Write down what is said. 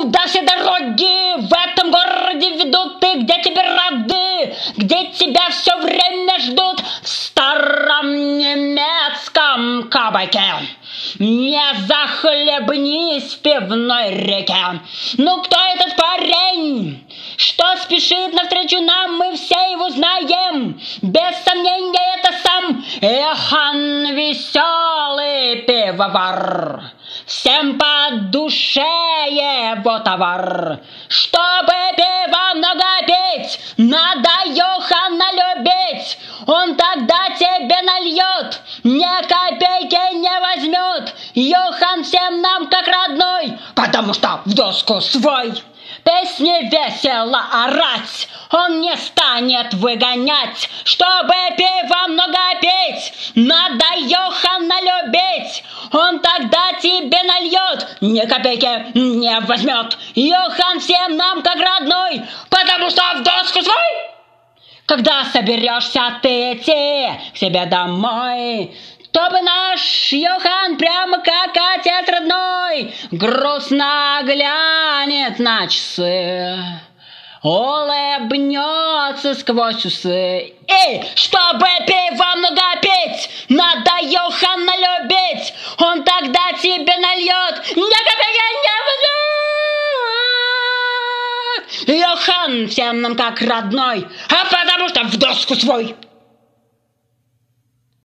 Куда все дороги в этом городе ведут, и где тебе рады, где тебя все время ждут? В старом немецком кабаке не захлебнись в пивной реке. Ну кто этот парень, что спешит навстречу нам? Мы все его знаем, без сомнения это сам Иоанн веселый пивовар. Всем по душе его товар. Чтобы пива много пить, надо Йоханна любить. Он тогда тебе нальет, ни копейки не возьмет. Йохан всем нам как родной, потому что в доску свой. Песни весело орать он не станет выгонять. Чтобы пива много пить, надо Йоханна любить. Он тогда тебе нальет, ни копейки не возьмет. Йохан всем нам как родной, потому что в доску свой. Когда соберешься ты идти к себе домой, то бы наш Йохан прямо как отец родной грустно глянет на часы, улыбнется сквозь усы. И чтобы пива много пить, надо Йоханна любить. Он тогда тебе нальет, ни копейки не возьмет. Йохан всем нам как родной, а потому что в доску свой.